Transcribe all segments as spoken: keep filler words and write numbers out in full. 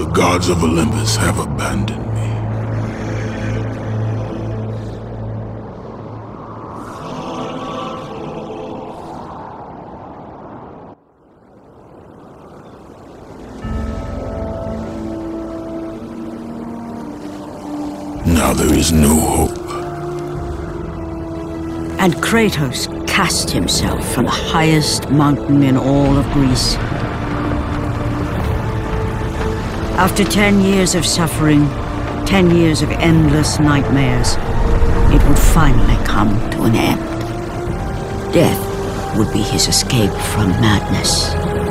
The gods of Olympus have abandoned me. Now there is no hope. And Kratos cast himself from the highest mountain in all of Greece. After ten years of suffering, ten years of endless nightmares, it would finally come to an end. Death would be his escape from madness.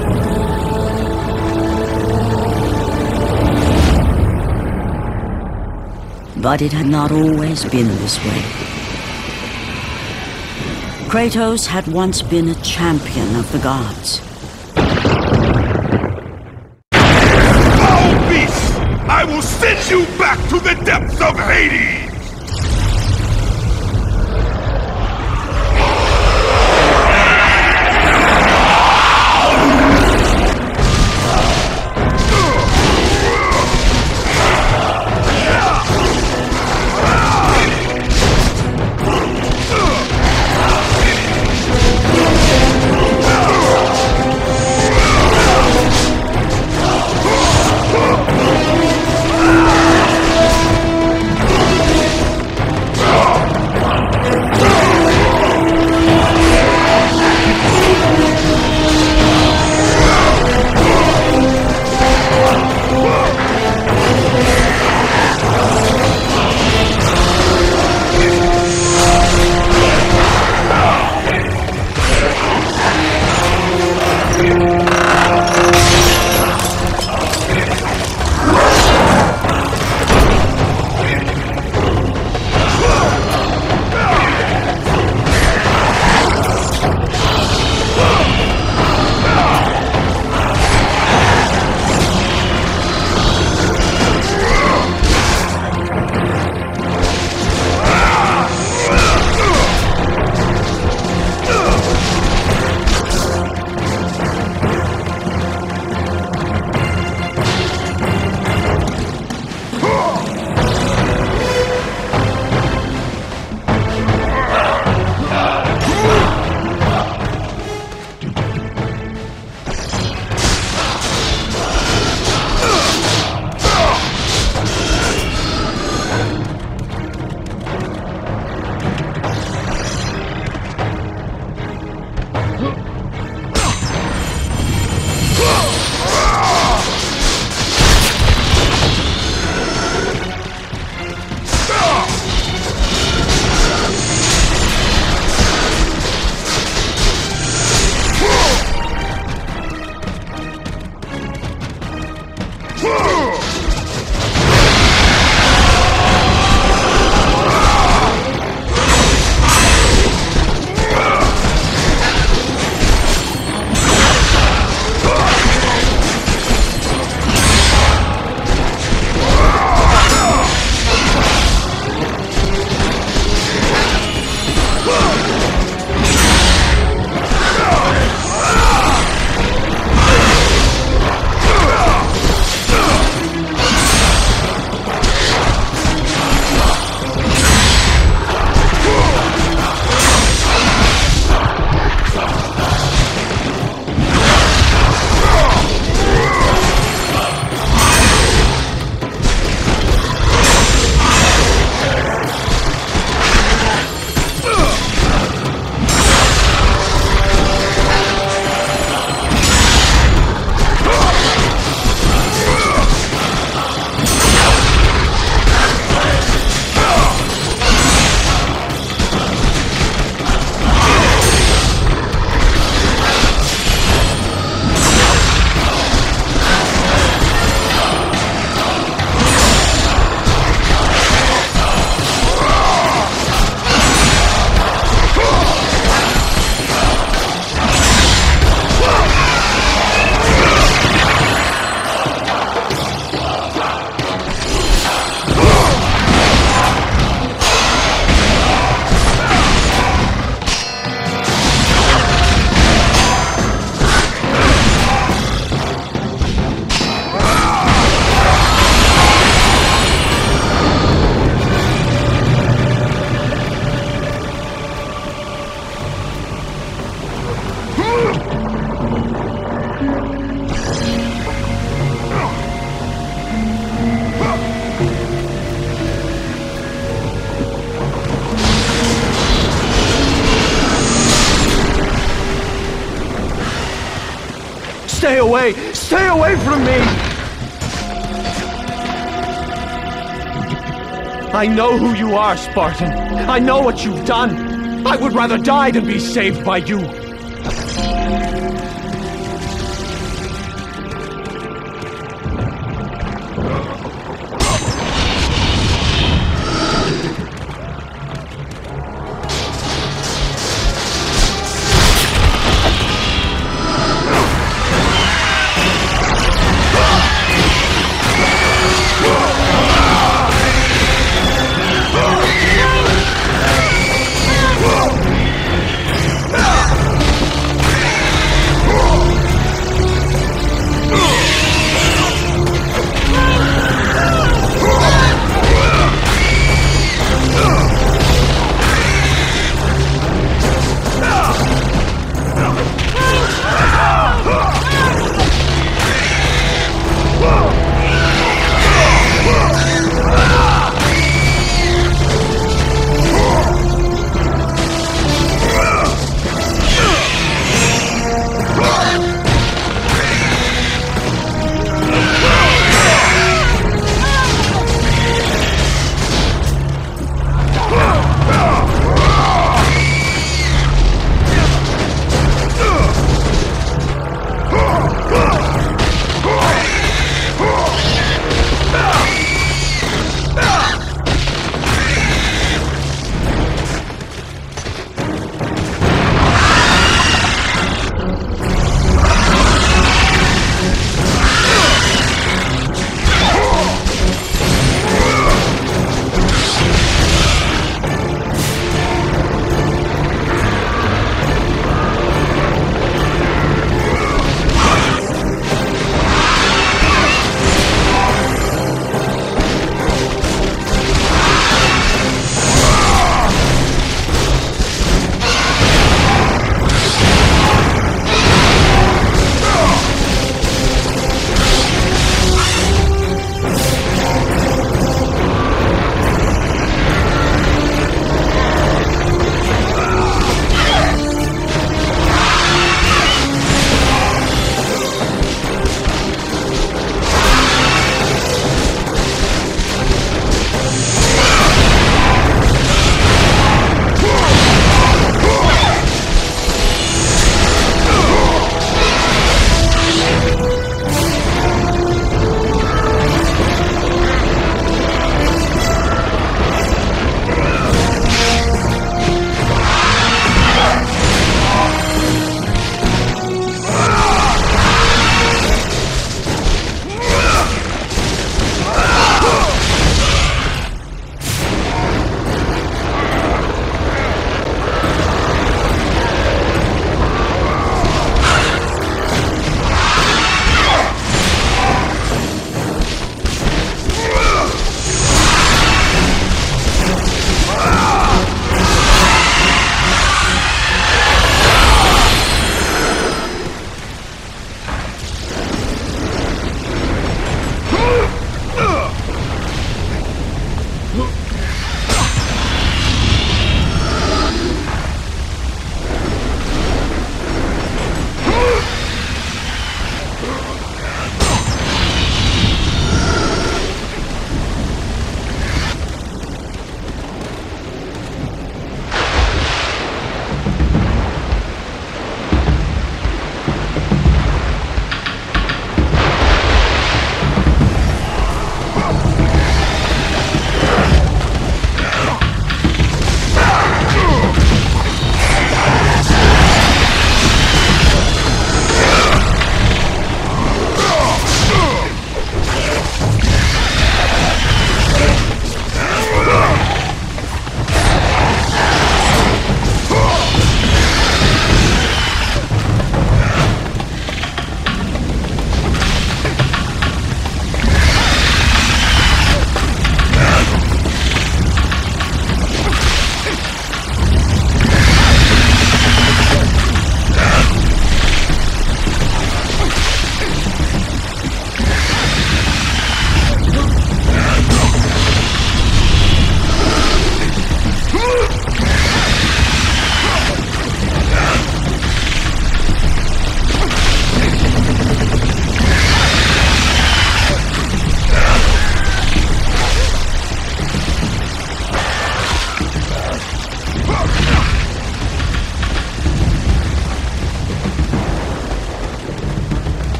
But it had not always been this way. Kratos had once been a champion of the gods. Foul beast! I will send you back to the depths of Hades! Stay away! Stay away from me! I know who you are, Spartan. I know what you've done. I would rather die than be saved by you.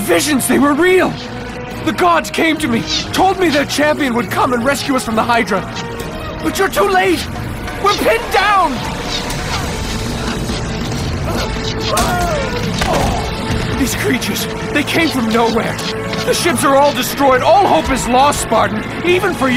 visions, they were real! The gods came to me, told me their champion would come and rescue us from the Hydra. But you're too late! We're pinned down! These creatures, they came from nowhere. The ships are all destroyed. All hope is lost, Spartan. Even for you.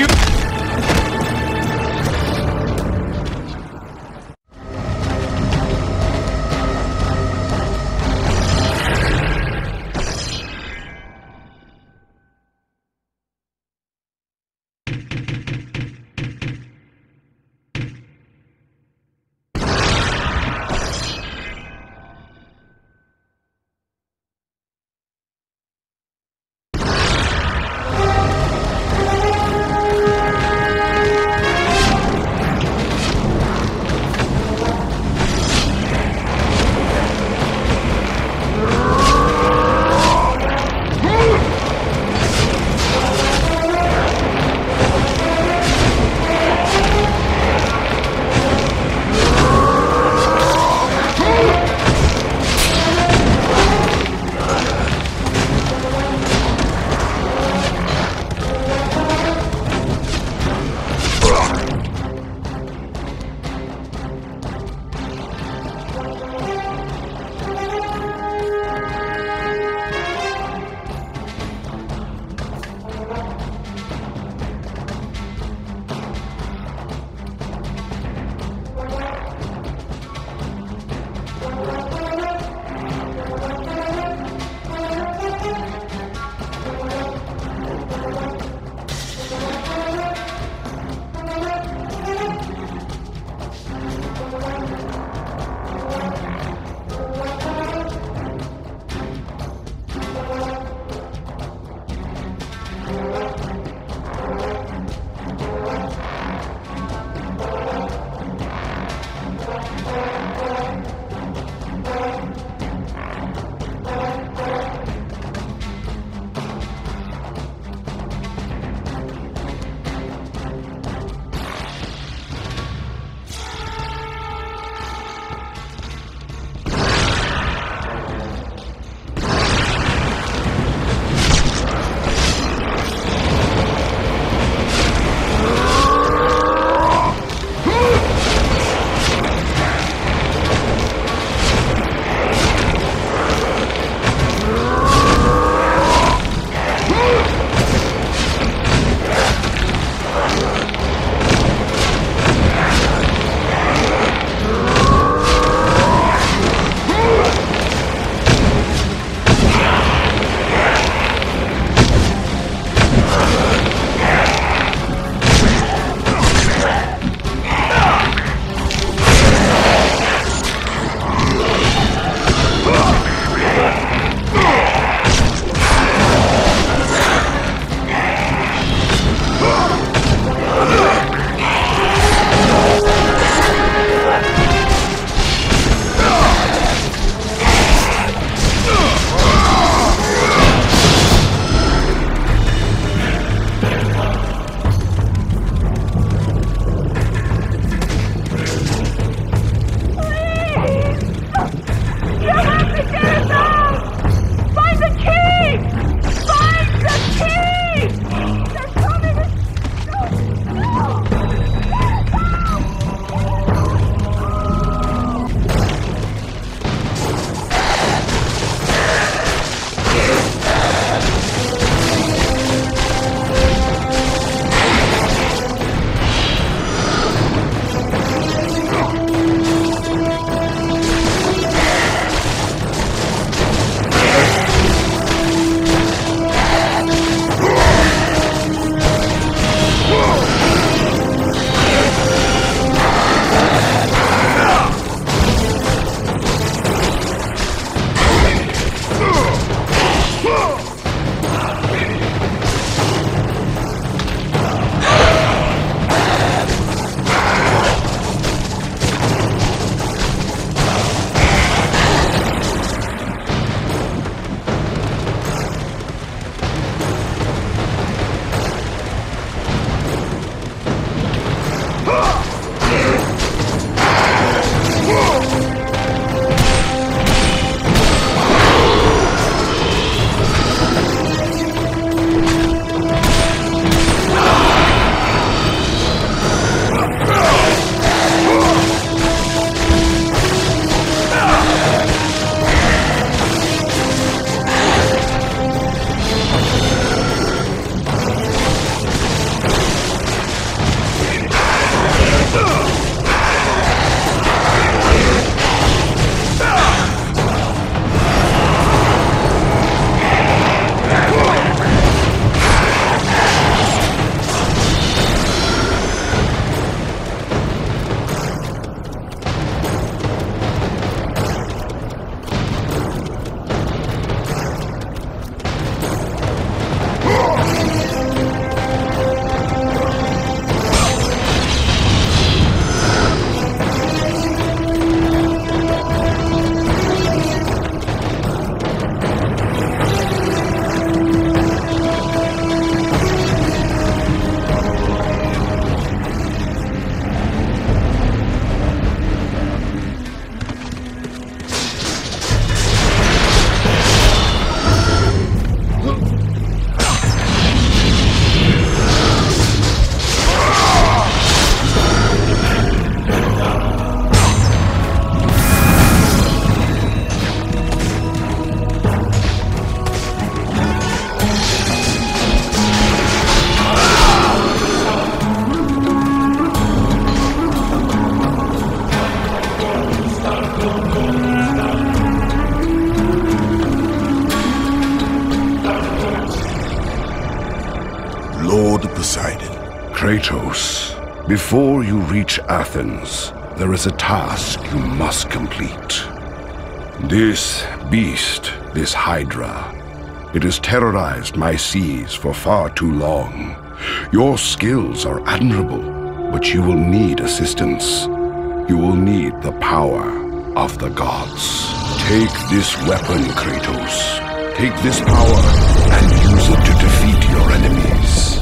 Lord Poseidon. Kratos, before you reach Athens, there is a task you must complete. This beast, this Hydra, it has terrorized my seas for far too long. Your skills are admirable, but you will need assistance. You will need the power of the gods. Take this weapon, Kratos. Take this power and use it to defeat your enemies.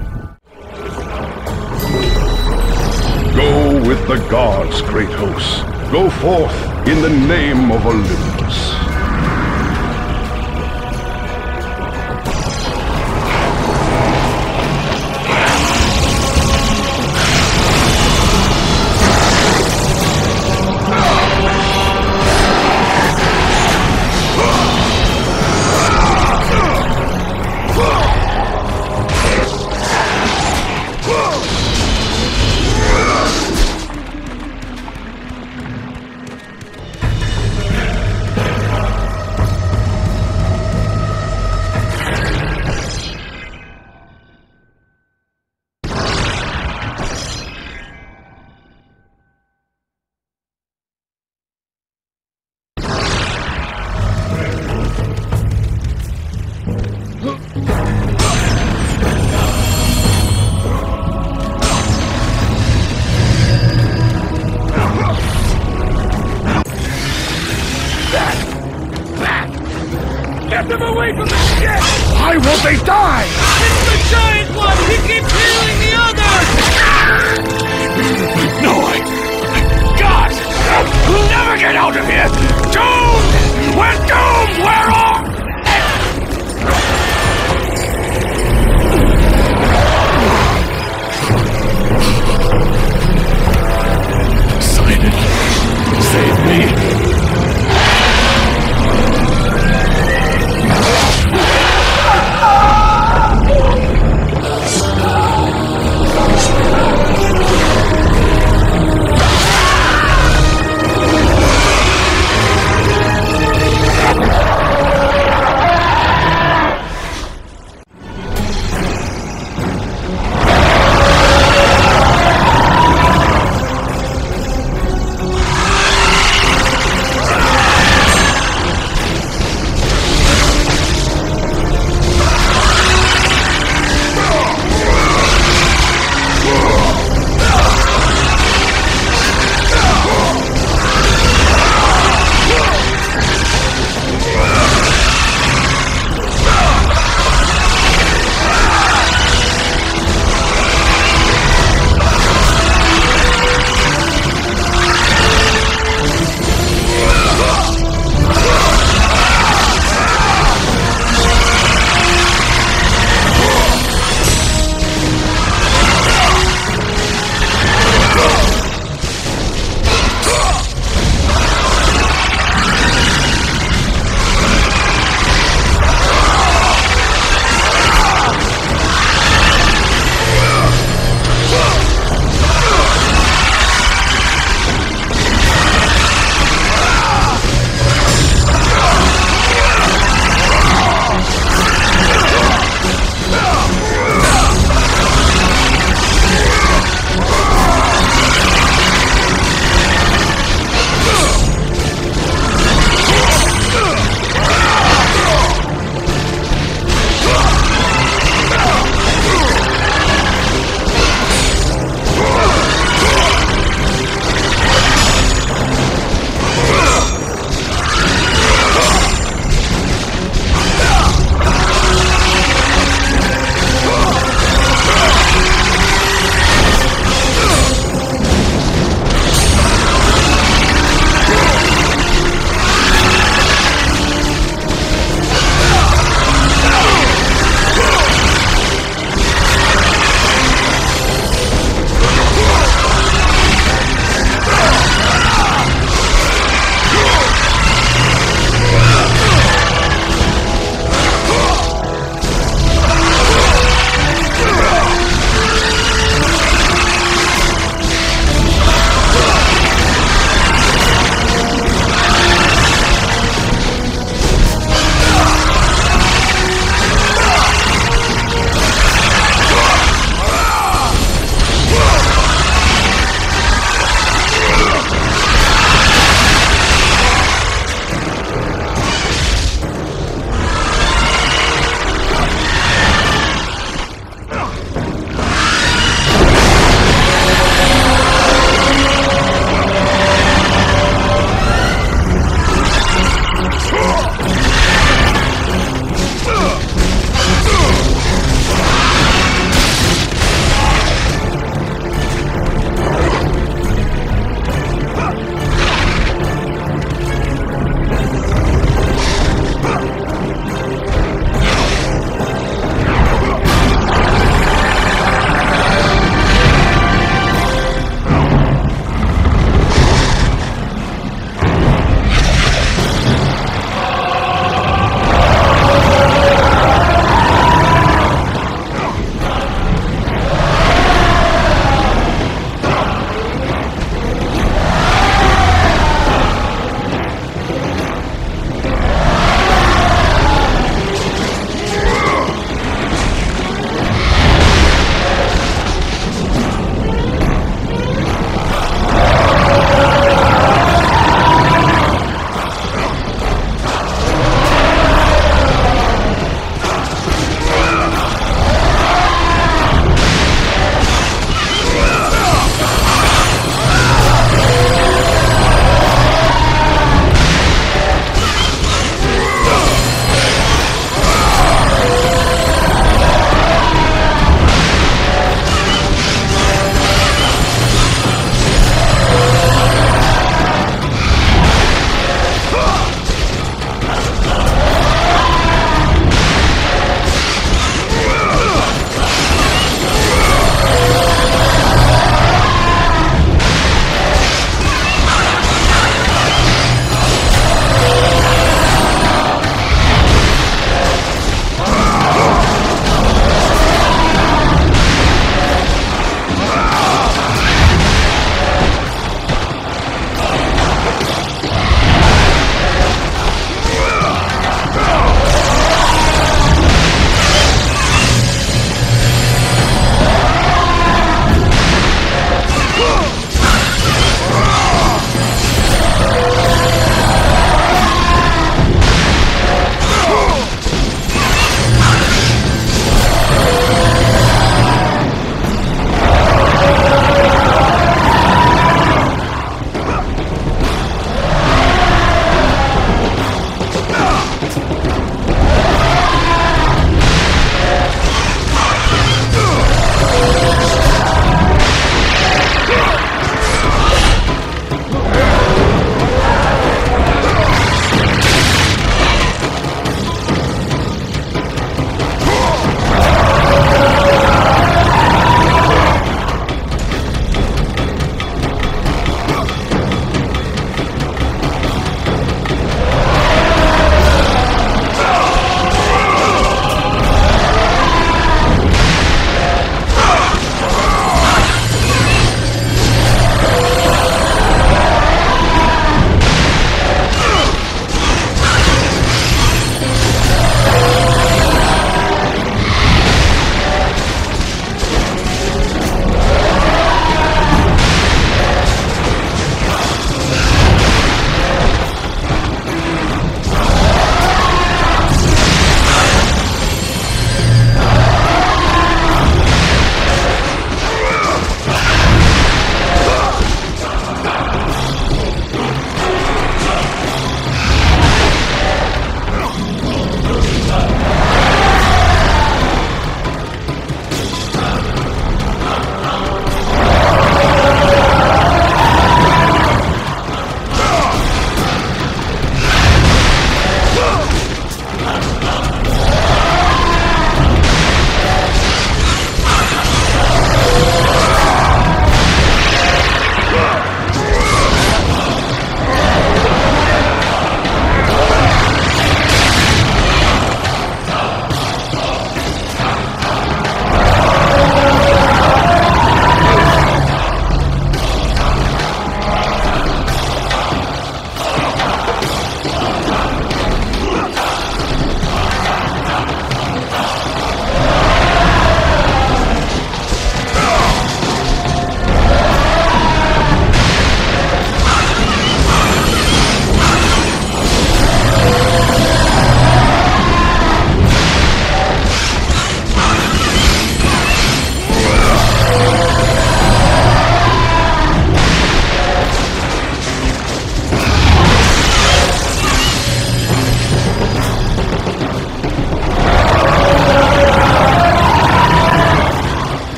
Go with the gods, Kratos. Go forth in the name of Olympus.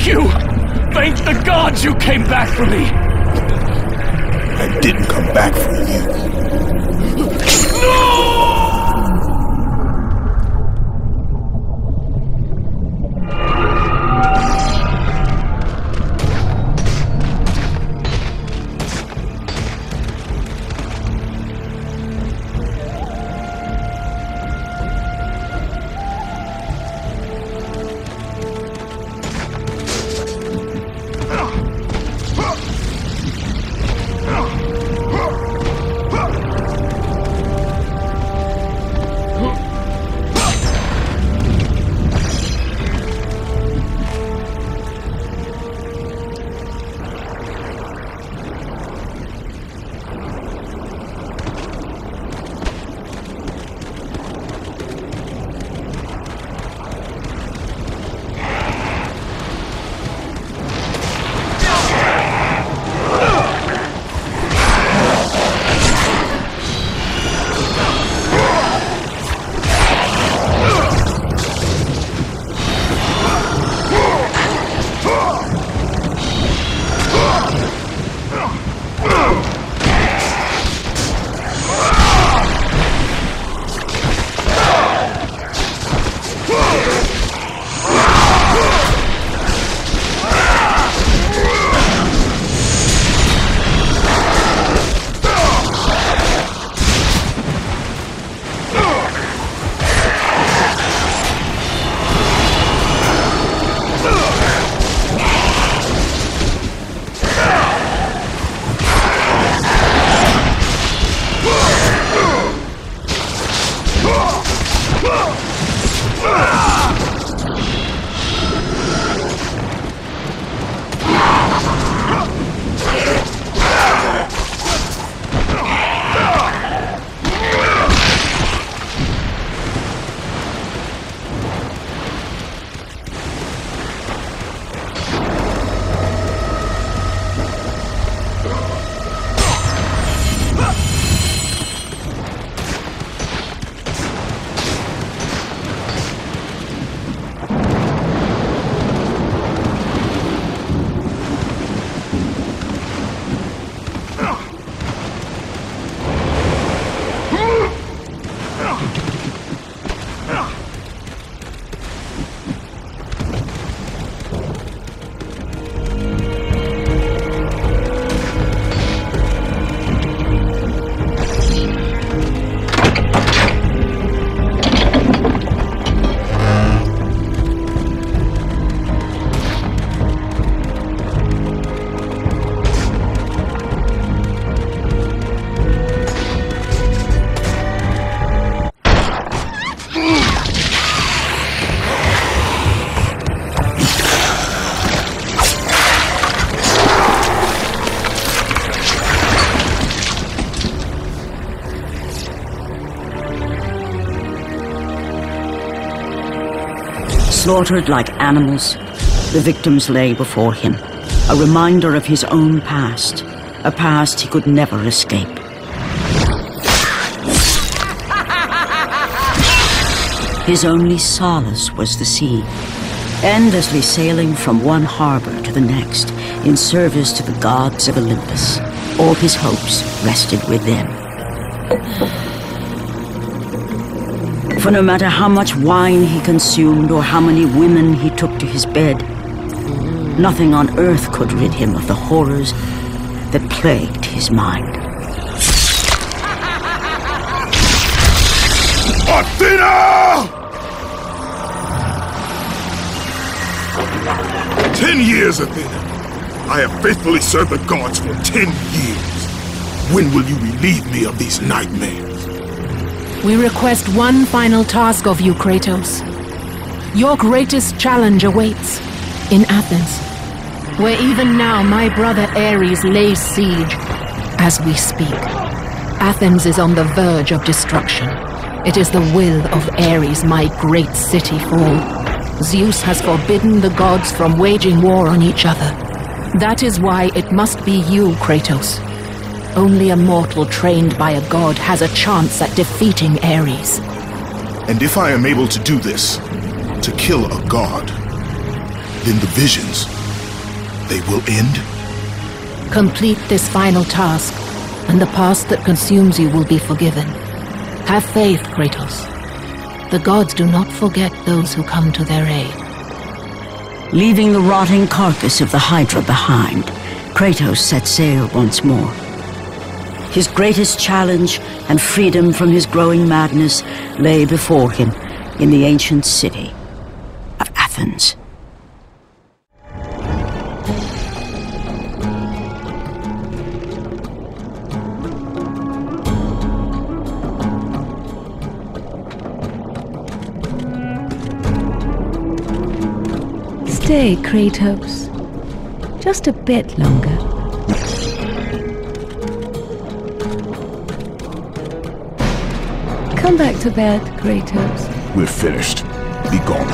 Thank you! Thank the gods you came back for me! I didn't come back for you. No! Slaughtered like animals, the victims lay before him, a reminder of his own past, a past he could never escape. His only solace was the sea, endlessly sailing from one harbor to the next in service to the gods of Olympus. All his hopes rested with them. For no matter how much wine he consumed or how many women he took to his bed, nothing on earth could rid him of the horrors that plagued his mind. Athena! Ten years, Athena. I have faithfully served the gods for ten years. When will you relieve me of these nightmares? We request one final task of you, Kratos. Your greatest challenge awaits in Athens, where even now my brother Ares lays siege as we speak. Athens is on the verge of destruction. It is the will of Ares my great city fall. Zeus has forbidden the gods from waging war on each other. That is why it must be you, Kratos. Only a mortal trained by a god has a chance at defeating Ares. And if I am able to do this, to kill a god, Then the visions, they will end? Complete this final task, and the past that consumes you will be forgiven. Have faith, Kratos. The gods do not forget those who come to their aid. Leaving the rotting carcass of the Hydra behind, Kratos set sail once more. His greatest challenge and freedom from his growing madness lay before him in the ancient city of Athens. Stay, Kratos. Just a bit longer. Come back to bed, Kratos. We're finished. Be gone.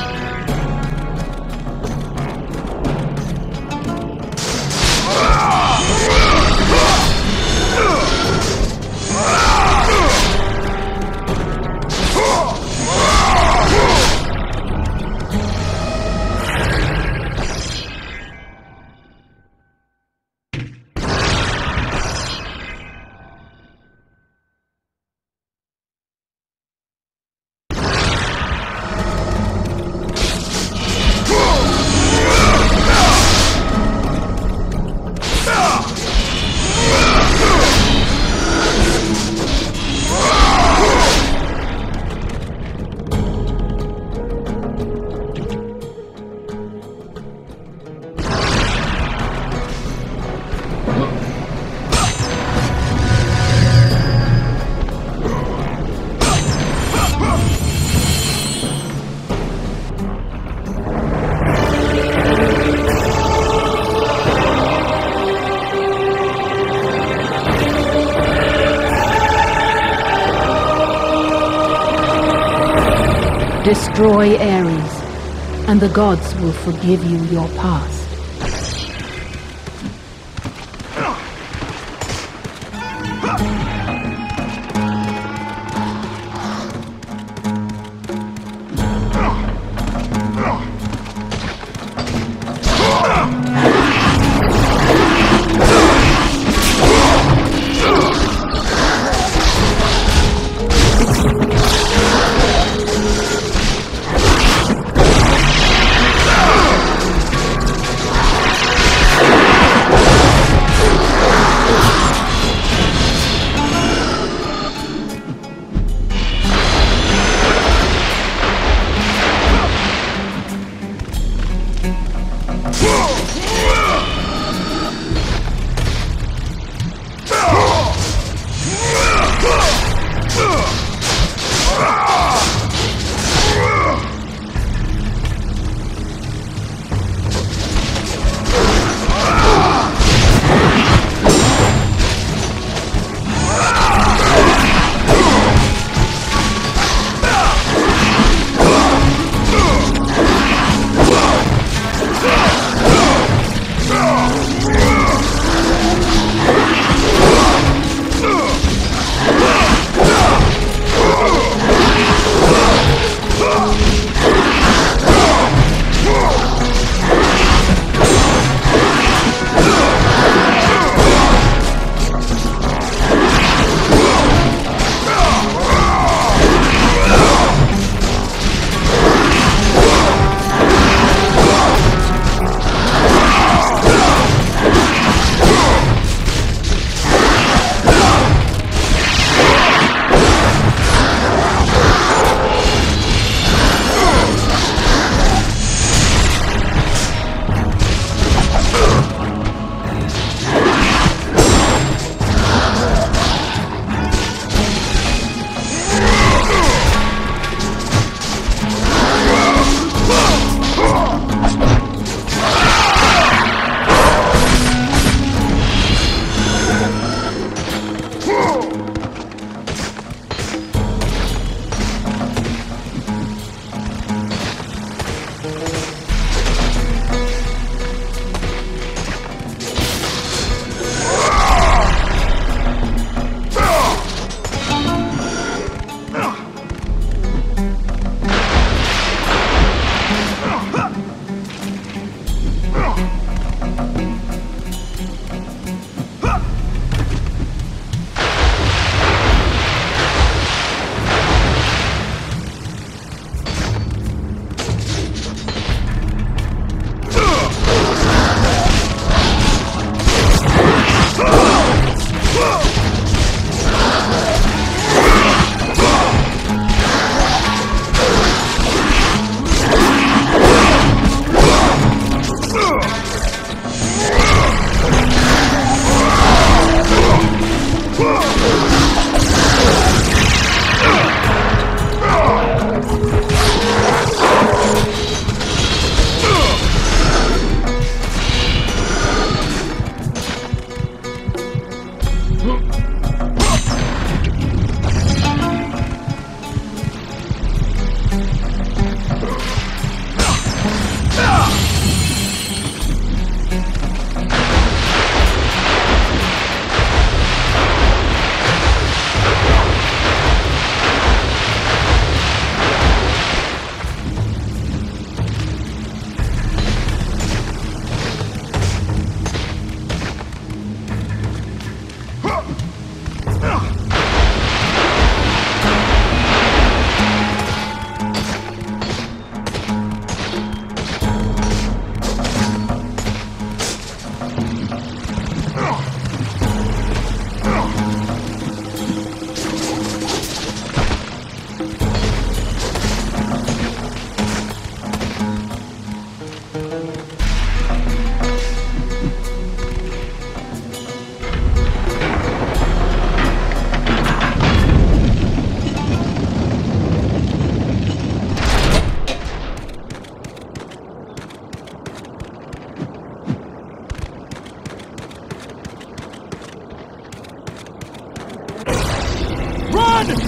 Destroy Ares, and the gods will forgive you your past.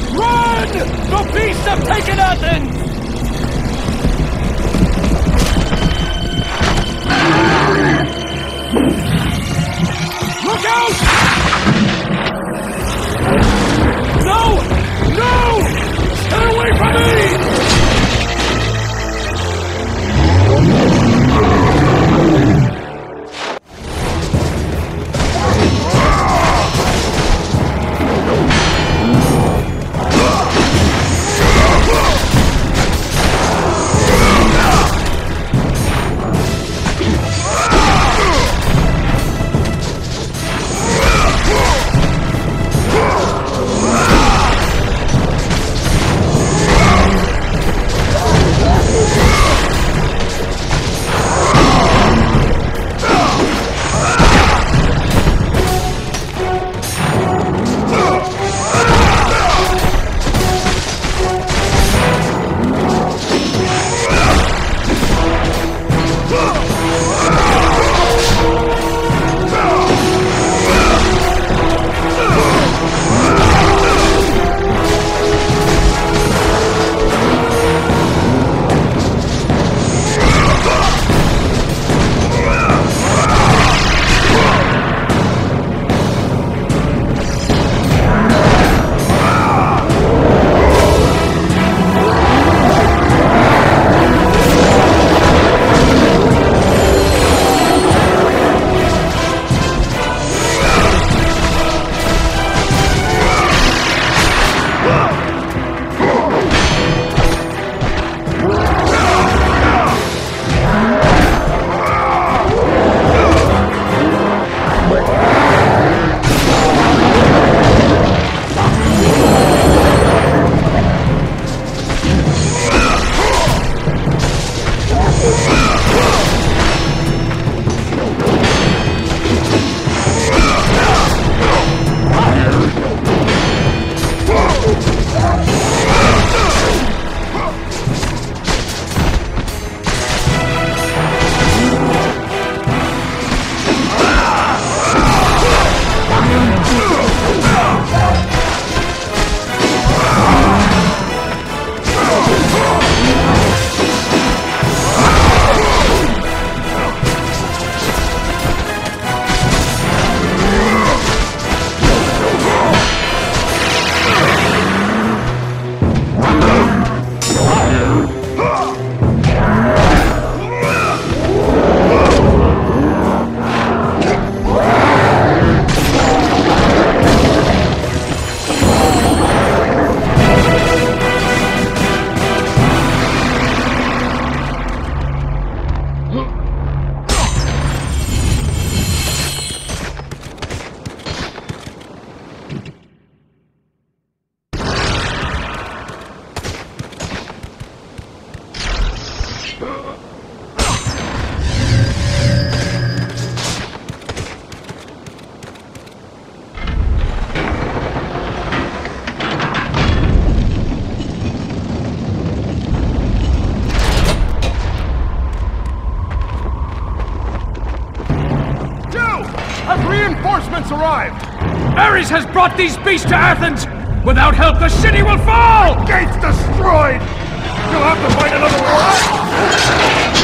Run! The beasts have taken Athens! Look out! No! No! Stay away from me! Arrived! Ares has brought these beasts to Athens! Without help, the city will fall! Gates destroyed! You'll have to fight another war!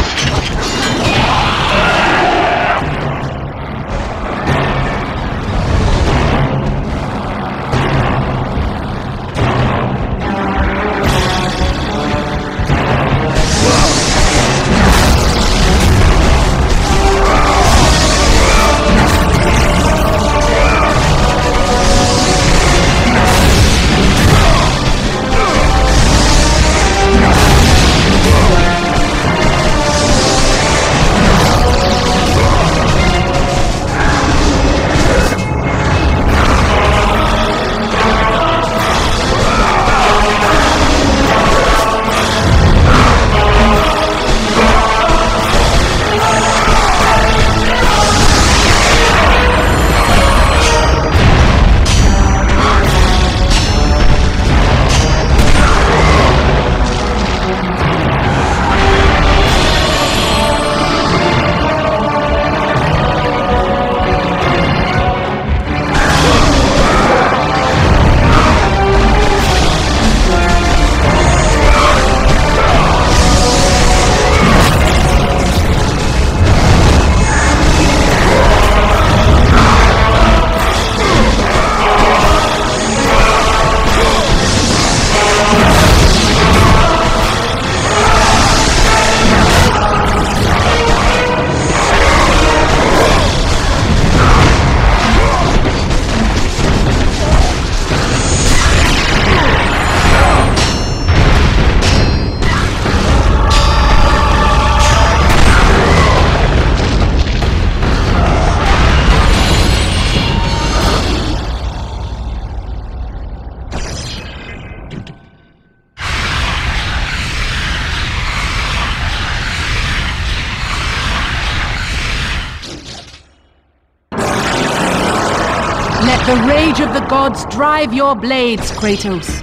the rage of the gods drive your blades, Kratos.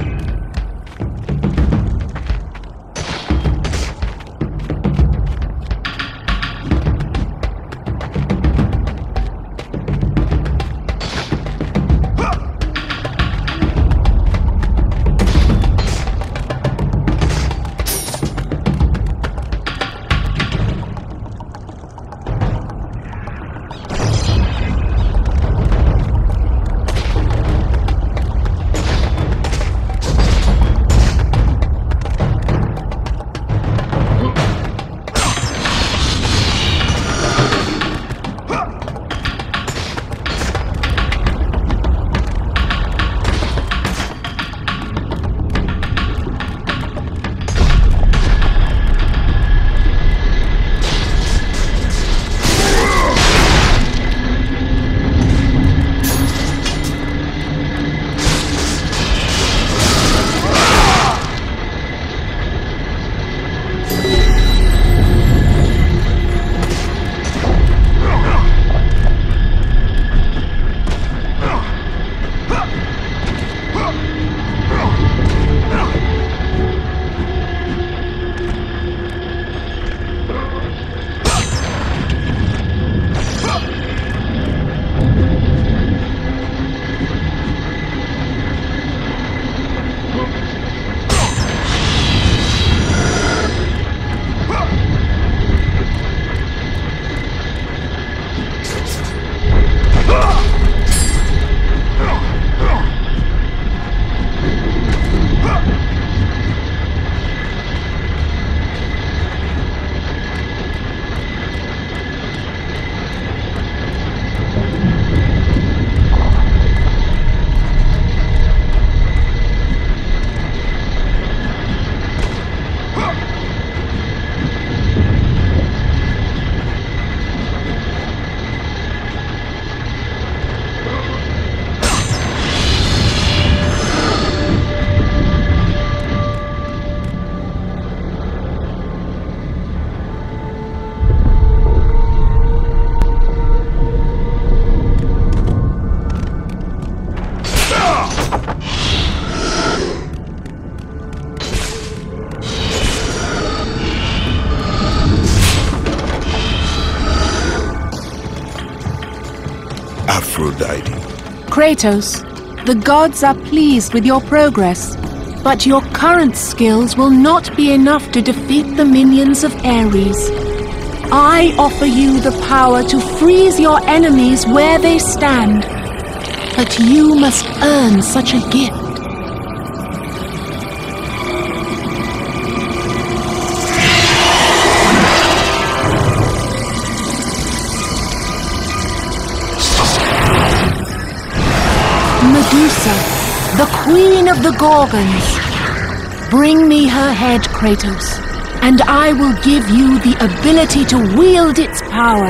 Aphrodite. Kratos, the gods are pleased with your progress, but your current skills will not be enough to defeat the minions of Ares. I offer you the power to freeze your enemies where they stand, but you must earn such a gift. Medusa, the queen of the Gorgons. Bring me her head, Kratos, and I will give you the ability to wield its power.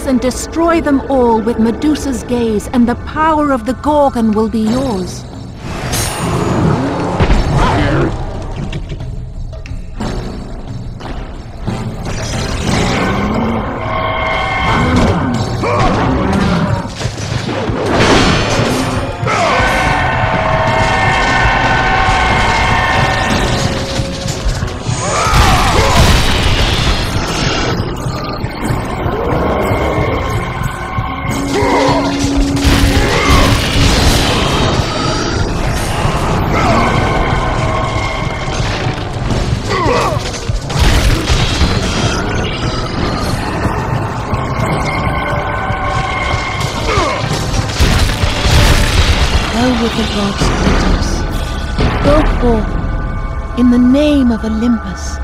Seize and destroy them all with Medusa's gaze, and the power of the Gorgon will be yours. With the gods, Kratos. Go forth in the name of Olympus